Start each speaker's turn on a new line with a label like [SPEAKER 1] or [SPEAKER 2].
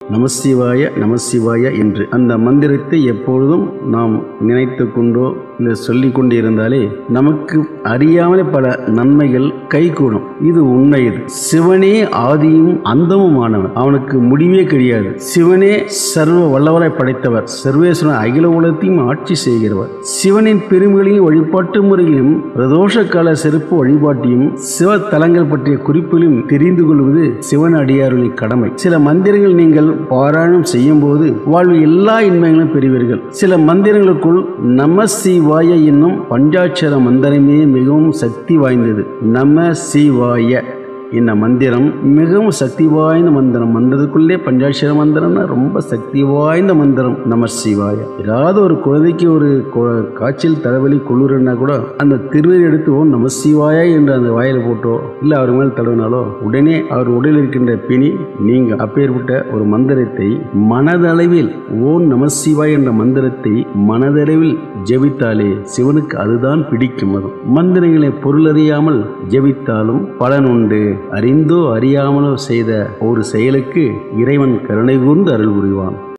[SPEAKER 1] நமசிவாய நமசிவாய என்று அந்த மந்திரத்தை எப்பொழுதும் நாம் நினைத்து கொண்டோ இல்லை சொல்லி கொண்டு இருந்தாலே நமக்கு அறியாமலே பல நன்மைகள் கைகூடும். இது உண்மை. இது சிவனே ஆதியும் அந்தமுமானவன், அவனுக்கு முடிவே கிடையாது. சிவனே சர்வ வல்லவரை படைத்தவர், சர்வேஸ்வரன் அகில உலகத்தையும் ஆட்சி செய்கிறவர். சிவனின் பெருமைகளையும் வழிபாட்டு முறையிலும் பிரதோஷ கால சிறப்பு வழிபாட்டையும் சிவ தலங்கள் பற்றிய குறிப்புகளையும் தெரிந்து கொள்வது சிவன் அடியார்களின் கடமை. சில மந்திரங்கள் நீங்கள் பாராயணம் செய்யும் போது வாழ்வு எல்லா இன்பங்களும் பெறுவீர்கள். சில மந்திரங்களுக்குள் நம சிவாய என்னும் பஞ்சாட்சர மந்திரமே மிகவும் சக்தி வாய்ந்தது. நம சிவாய இந்த மந்திரம் மிகவும் சக்தி வாய்ந்த மந்திரம். மந்திரத்துக்குள்ளே பஞ்சாட்சர மந்திரம்னா ரொம்ப சக்தி வாய்ந்த மந்திரம் நம சிவாய. ஏதாவது ஒரு குழந்தைக்கு ஒரு காய்ச்சல் தலைவலி குளிர்னா கூட அந்த திருநீர் எடுத்து ஓ நம சிவாய என்று அந்த வாயில போட்டோ இல்லை அவர் மேல் தடவினாலோ உடனே அவர் உடலில் இருக்கின்ற பிணி நீங்க. அப்பேற்பட்ட ஒரு மந்திரத்தை மனதளவில் ஓம் நம சிவாய என்ற மந்திரத்தை மனதளவில் ஜெபித்தாலே சிவனுக்கு அதுதான் பிடிக்கும். அது மந்திரங்களை பொருளறியாமல் ஜெபித்தாலும் பலன் உண்டு. அறிந்தோ அறியாமலோ செய்த ஒரு செயலுக்கு இறைவன் கருணை கூர்ந்து அருள் புரிவான்.